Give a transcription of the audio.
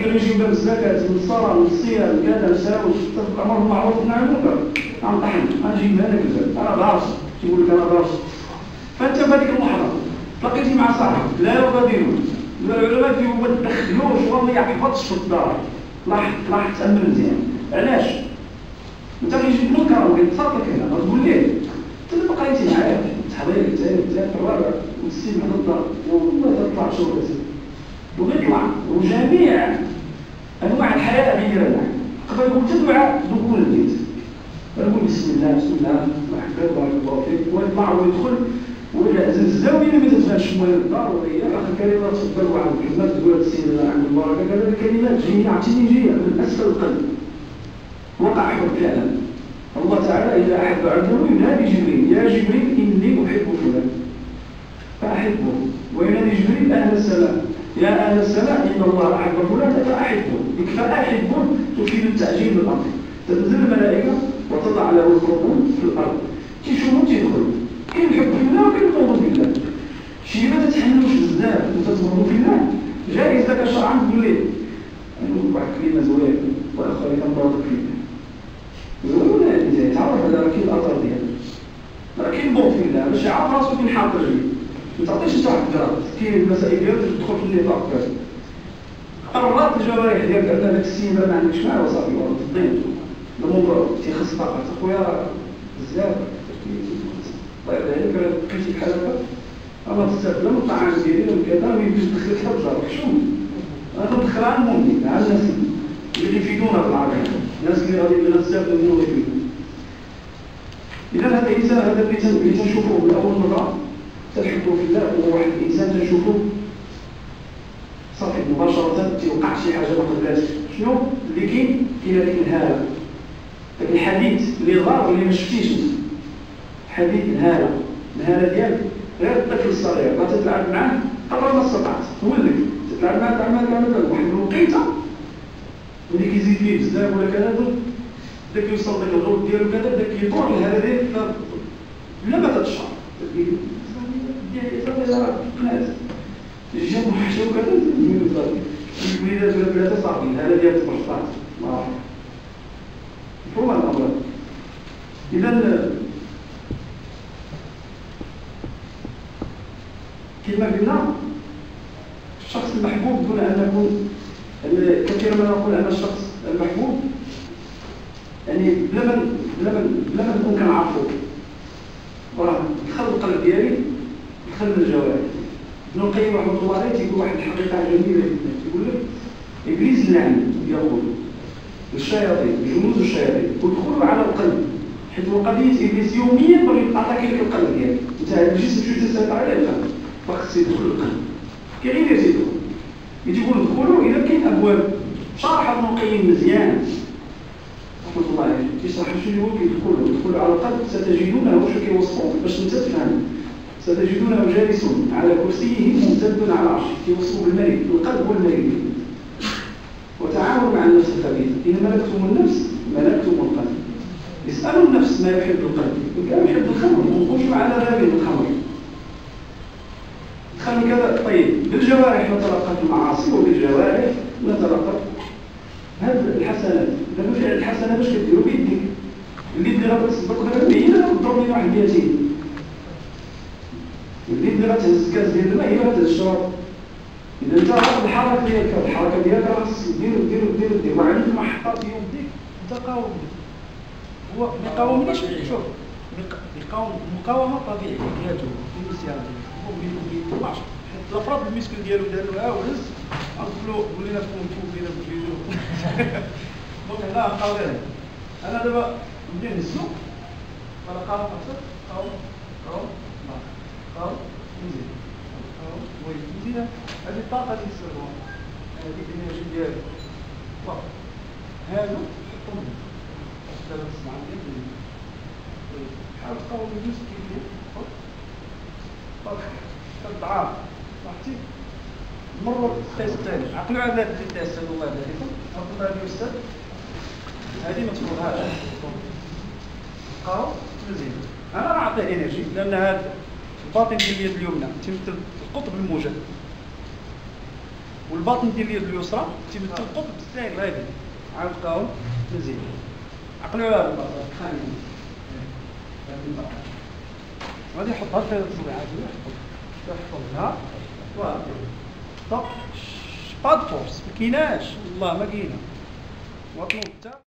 كانوا يجيو باب الزكاه من الصلاه من الصيام كذا نساو الامر بالمعروف والنهي عن المنكر غنطحن غنجيب لك الباب انا باص تيقول لك انا باص. فانت في هذيك اللحظه تلاقيتي مع صاحب لا يغادرون العلماء كيقولوا ما تدخلوش وما يحفظش في الدار. راح تامل مزيان. علاش؟ انت كيجيك منكر وكيتصرف لك هنا غتقول ليه انت اللي بقيتي معايا تحضيرك انت الرابع والسيد على الدار والله تطلع شغل ويطلع وجميع انواع الحياه غير معك. قبل يقول تدعى دخول البيت يقول بسم الله بسم الله مرحبا بارك الله فيك ويطلع ويدخل ولا الزاويه اللي ما تفهمش مال الدار وهي اخر كلمه تفضل واحد الكلمات تقول السيد الله عند البركه كذا الكلمات جايه عرفتي جايه من اسفل القلب. وقع حب فعلا. الله تعالى اذا احب عبده ينادي جبريل يا جبريل اني احب فلان فاحبه وينادي جبريل اهل السلام يا اهل السلام ان الله احب فلان فاحبه. يكفى احبه تفيد التعجيل بالامر. تنزل الملائكه وتضع له القبول في الارض تيشوفوا تيدخلوا كاين الحب في الله وكاين البغض في الله. شي ما تتحملوش بزاف وتتبغضوا في الله جائز لك شرعا تقول ليه نقول واحد كلمه زوينه واخر كنبغضك فيه يقولوا لا تعرف هذا راه كاين الاثر ديالو راه كاين البغض في الله باش يعرف راسو فين حاط رجليه. ما تعطيش انت واحد الكرات كاين المسائل ديالك تدخل في النطاق ديالك قررت الجوارح ديالك ان داك السيد ما عندكش معاه وصافي ورد الضيم الموضوع تيخص طاقه اخويا بزاف الله يرضي عليك راه بقيتي بحال هكا انا بزاف لا من الطعام ديالي لا من كذا ما يمكنش تدخل حتى بجار حشوم انا ندخل على المؤمنين على الناس اللي يفيدونا بالعربيه الناس اللي غادي بزاف منهم يفيدونا. اذا هذا الانسان هذا اللي تنشوفوه من اول مره تنحبه في الله هو واحد الانسان تنشوفوه صافي مباشره تيوقع شي حاجه ما قبلاتش. شنو اللي كاين هذيك الهاله داك الحديث اللي ظهر اللي ما شفتيش انت حديث الهاله ديالك غير الطفل الصغير ما تتلعب معاه قدر ما استطعت تولك تتلعب معاه تعمل واحد الوقيته اللي كيزيد فيه بزاف ولا كذا داك يوصل داك الغرب ديالو كذا داك يطور الهاله ديالك بلا ما تتشعر ديالي قنات جاب حشو كذا الوليدات ولا بلاتها صافي الهاله ديالك تبرطات ما راح مفهوم الامر. اذا كما قلنا الشخص المحبوب دون ان نكون كثيرا ما نقول ان الشخص المحبوب يعني بلا ما نكون كنعرفو راه دخل القلب ديالي دخل الجوارح. ابن القيم رحمه الله عليه تيقول واحد الحقيقه جميله جدا تيقول لك ابليس اللعين يقول الشياطين جنود الشياطين ودخلوا على القلب حيث قضيه ابليس يوميا بغى يتعطى لك القلب ديالك انت الجسم شو تسيطر عليه القلب خصك يدخل القلب كاين غير يدخل يقول ادخلوا اذا كاين ابواب شرح ابن القيم مزيان رحمه الله عليه يشرح شنو هو يدخلوا على القلب ستجدونه واش كيوصفوه باش انت تفهم ستجدونه جالس على كرسيه ممتد على عرشه يوصفه بالملك القلب هو الملك وتعاون مع النفس الخبيثه إن ملكتم النفس ملكتم القلب. اسألوا النفس ما يحب القلب إن كان يحب الخمر ونخرجوا على باب الخمر دخل كذا. طيب بالجوارح نتلقى المعاصي وبالجوارح نتلقى هذه الحسنات. لأنه فعل الحسنة باش كديروا بيديك اللي غادي تصدق غير هي اللي غتضرب لنا واحد 200 اللي غتهز كاس ديال الماء هي غتهز الشراب. إذا أنت عارف الحركة ديالك راه خصك دير وعليك محطات يديك أنت قاوم هو ما يقاومنيش. شوف المقاومة طبيعية ديالته في السيارة هو ما يطلعش حيت الأفراد المسكن ديالو داروا وهز غنقولوا ولينا فوق لينا بفيديو دونك هنا غنبقاو غير أنا دابا نبدا نهزو أنا قاوم أكثر قاوم نزيد ويزيد هذه الطاقة اللي يسربوها هذه الإنرجي ديالو هذا حطهم دابا تسمع لي حاول تقاوم الجزء كيف كالضعاف صحتي مرة التيست الثاني عقلوا على هذا التيست الله يبارك فضل هذه الأستاذ هذه ما تفوتهاش قاوم مزيان. أنا نعطيه إنرجي لأن هذا الباطن ديال اليد اليمنى تمثل القطب الموجب والباطن ديال اليد اليسرى تيمثل القطب الثاني. هادي عاود بقاو مزيان عقلوا على البلاصه خاينين. غادي يحطها في التصوير عادي يحطها فوالا طق با د فورس ما كايناش والله ما كاينه وطنوا حتى